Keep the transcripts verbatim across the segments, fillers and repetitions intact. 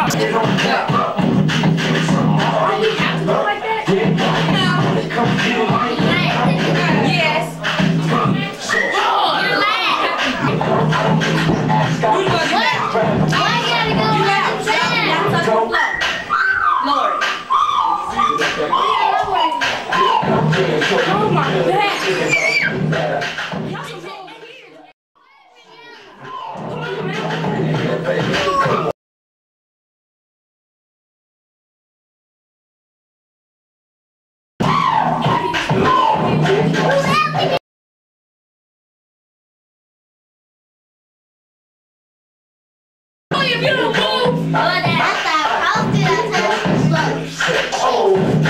Oh my God. If you don't move, oh, that's how did I tell you slow? Oh,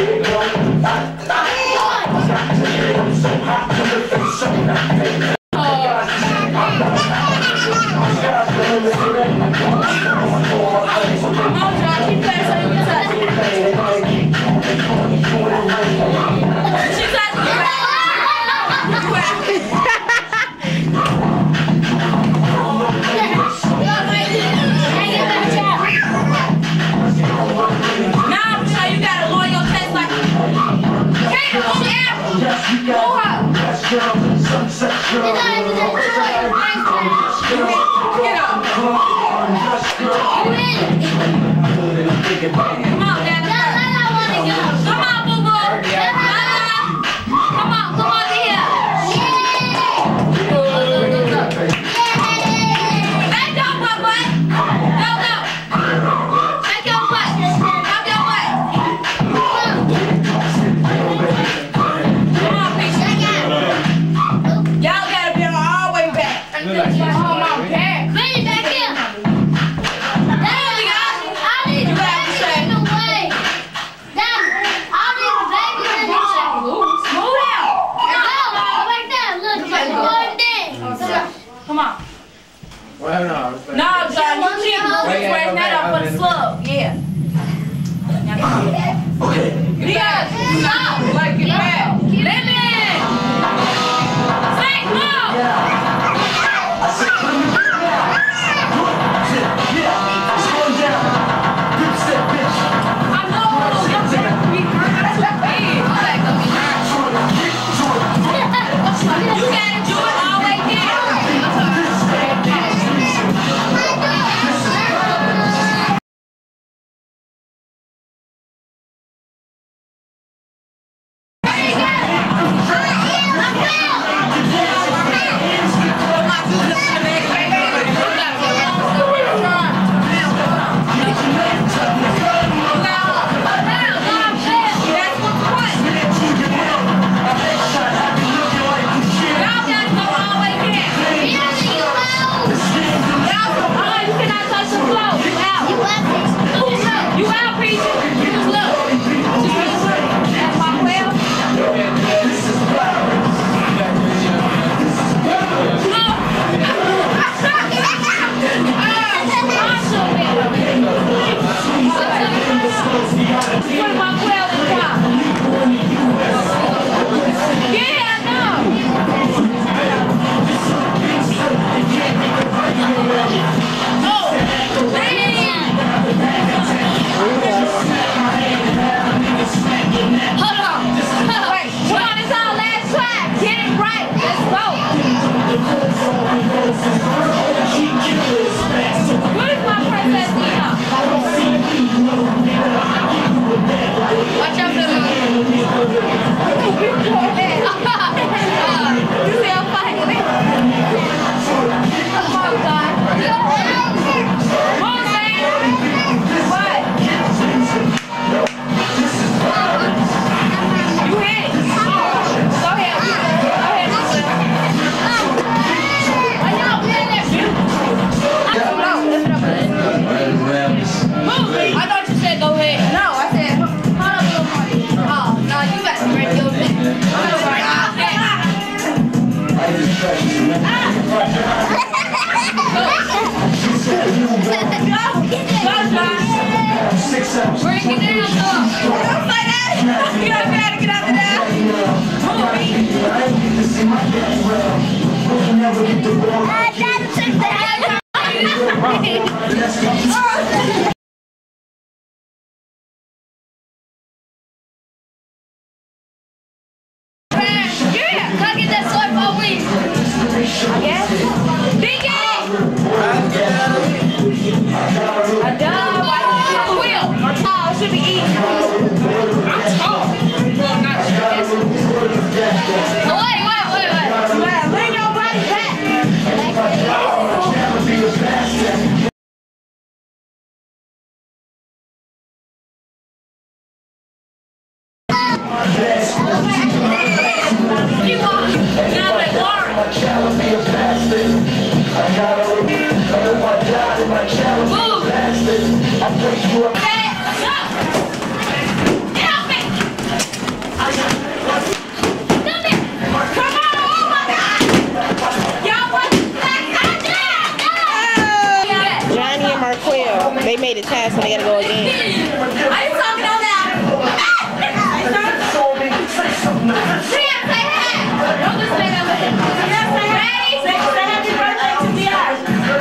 They made it task, so they gotta go again. Are you talking on that? Priya, say hi. Don't just say that with it. Priya, say hi. Say happy birthday to D R.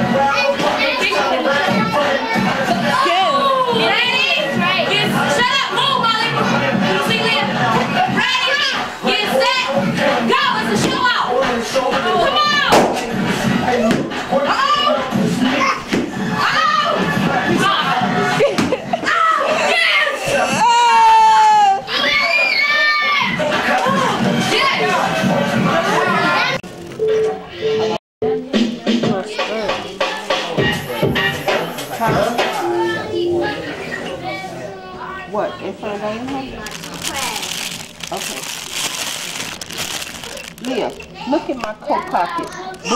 Ready? Get, shut up, move, Molly. You see Leah? Ready? Get set. Go, it's a show out. Come on. Uh-oh. What, in front of Diane? Okay. Leah, look in my coat pocket.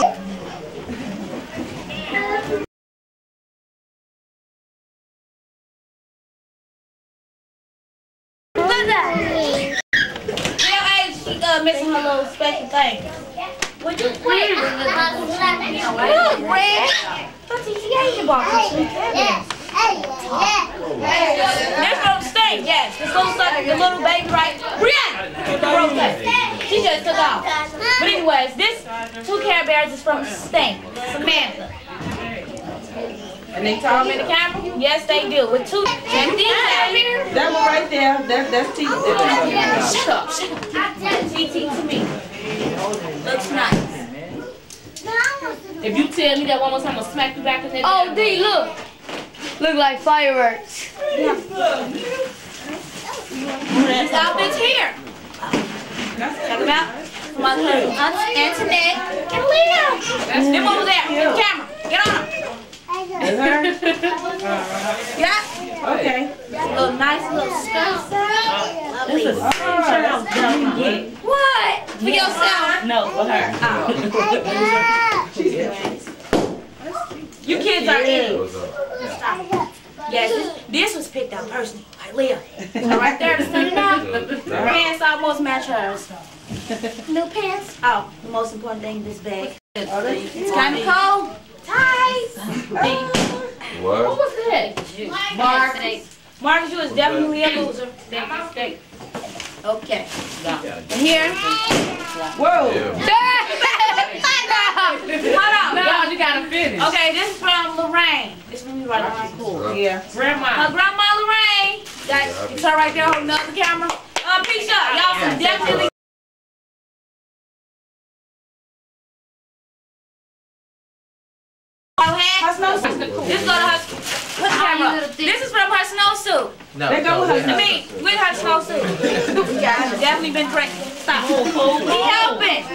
Missing her little special thing. Would you wait? Look, Red. What's he Asian box? This from the state, yes. This little son, the little baby, right? Brianna! Broke that. She just took off. But anyways, this two Care Bears is from State. Samantha. And they talk in the camera? Yes, they do. With two. And these here. That one right there. That, that's T. Shut up. Shut up. T T to me. Looks nice. If you tell me that one more time, I'm going to smack you back in the head. Oh, D, look. Look like fireworks. Yeah. This outfit's here. Check them out. My cousin Antoinette and Leah. Them over there. Get the camera. Get on them. Is her? Yeah. Okay. A little nice little skirt. This is the same shirt I was going to get. What? For yourself? No, for her. Oh. You kids are idiots. Yes, this, this was picked out personally by Leah. So right there to stand out. Her pants almost match hers. New pants? Oh, the most important thing in this bag. It's kind of cold. Ties. What? What was that? Mark. Mark, you is definitely a loser. Okay. And here. Whoa. Hold on. No, you gotta finish. Okay, this is from Lorraine. This is from me right up cool. Yeah. Grandma. Her grandma Lorraine. That, it's her right there holding up the camera. Uh, peace out. Y'all some definitely. Her snowsuit. This go to her. Put the camera up. This is from her snowsuit. No, They go with her. I mean, with her snowsuit. Yeah, definitely been drinking. Stop. He helping.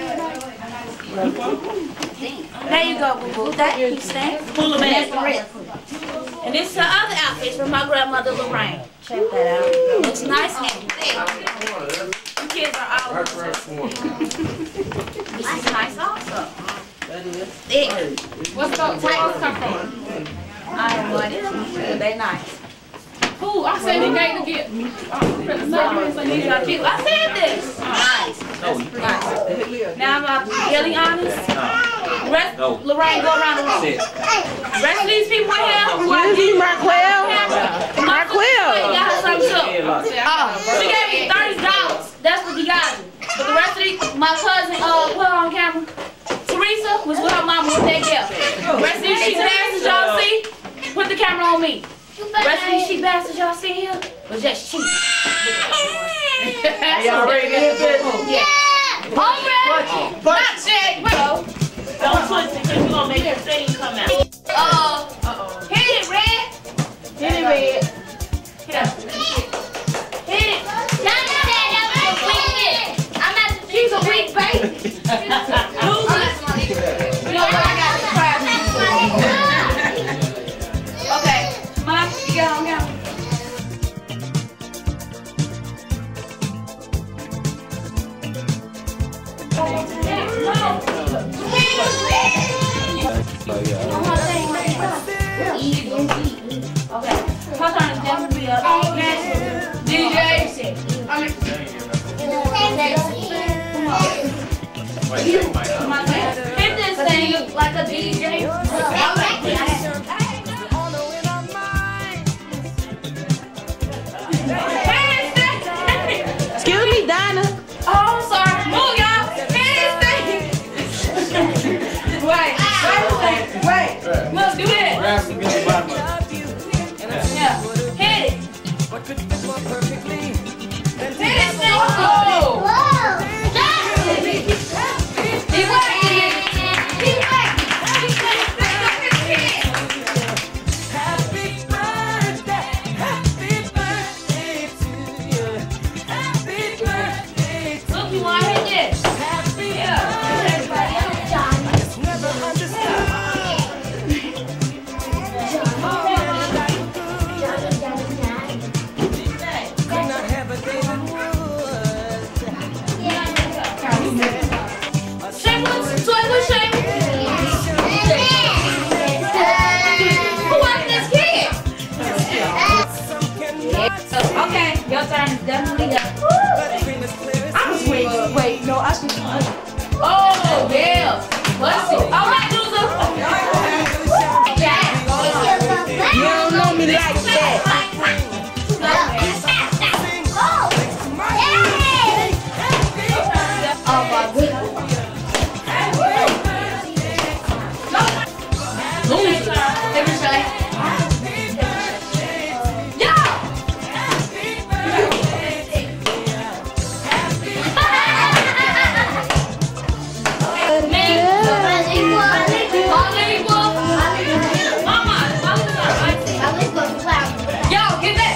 There you go, boo boo. That keeps staying. Pull them That's in. the rest. And this is her other outfit from my grandmother Lorraine. Check that out. Looks nice and thick. You kids are all This is nice also. Thick. What's the what's come from? I have no idea. They nice. Who? I said he gave to get me. I said this. Nice. Nice. Now I'm uh, really honest. The rest, Lorraine, go around the room. The rest of these people in here. This is Marquell. Marquell. Got her something too. Oh, she gave me thirty dollars. That's what he got. But the rest of these, my cousin, uh, put her on camera. Teresa was with her mama with that gift. The rest of these cheap bastards y'all see, put the camera on me. The rest of these cheap bastards y'all see here was just cheap. Y'all ready to hit this? Yeah. I'm ready. Not shit. Bro. Don't twist it because you're going to make your thing come out. Uh-oh. Uh-oh. Hit it, Red. Hit it, Red. Hit it. Hit it. Johnny said that was a weak hit. I'm not the She's a weak baby. You know what I got to try. Okay. Mom, you get on now. No. Her turn is definitely up. D J. I mean, come on. Hit this thing like a D J. Excuse me, Donna. Oh, I'm sorry. Move, y'all. Hit this thing. Wait, wait, wait. Look, do that. Yeah, hit it. Hit it, thing. Oh. He working. He working. Happy birthday, happy birthday to you. Happy birthday to Look, you want to hit this? happy Yeah. Everybody else. birthday. Never understood. Could not have a day that would. Shake one, toy one, shake. Who wants this kid? Okay, your turn is definitely up. I'm wait, wait, no, I should. Oh, yeah. Let's see. All right, loser. You don't know me like that. Oh, my goodness. Loser. Let me show you. Yeah. Yo, get that.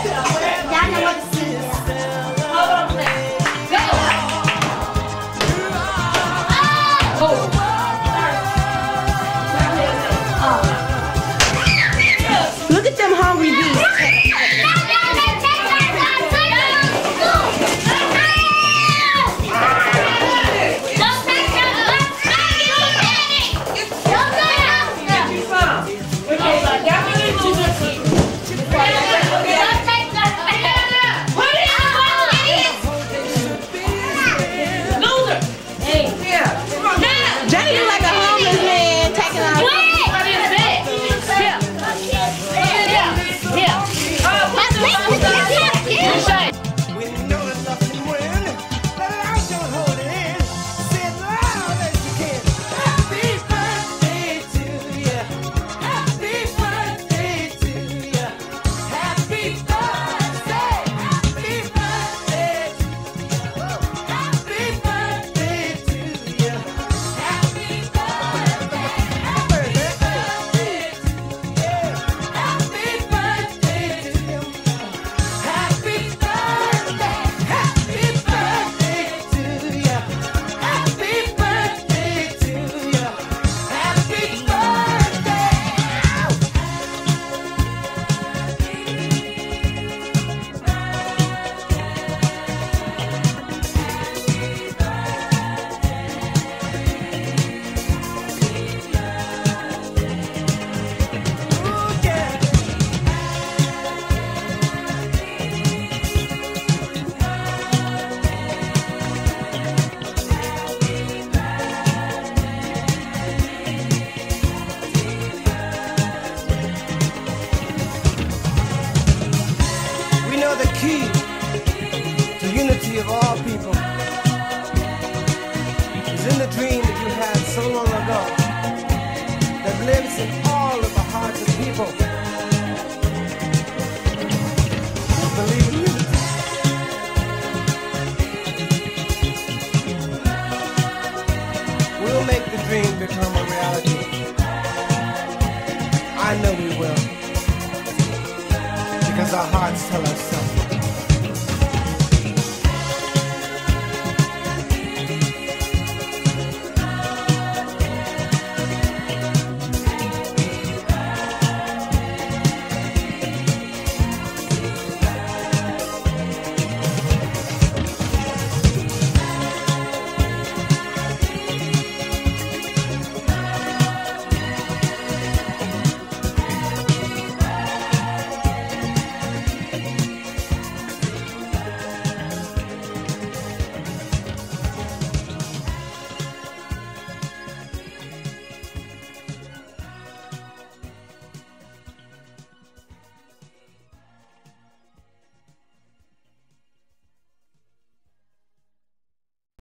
Hold on a second. Go. Oh. Look at them hungry bees. Johnny look like a homeless man taking off. When you know that nothing win, let it out, don't hold it in. Say it loud as you can. Happy birthday to you. Happy birthday to you. Happy birthday. Happy birthday to you. Happy birthday to you. Happy birthday. Happy birthday to you. Happy birthday to you. Happy birthday, happy birthday to you. Happy birthday to you. Happy birthday. Ooh, yeah. We know the key to unity of all people is in the dream that you had so long ago that lives in all of the hearts of people who believe in unity. We'll make the dream become a reality. I know we will. Because our hearts tell us so.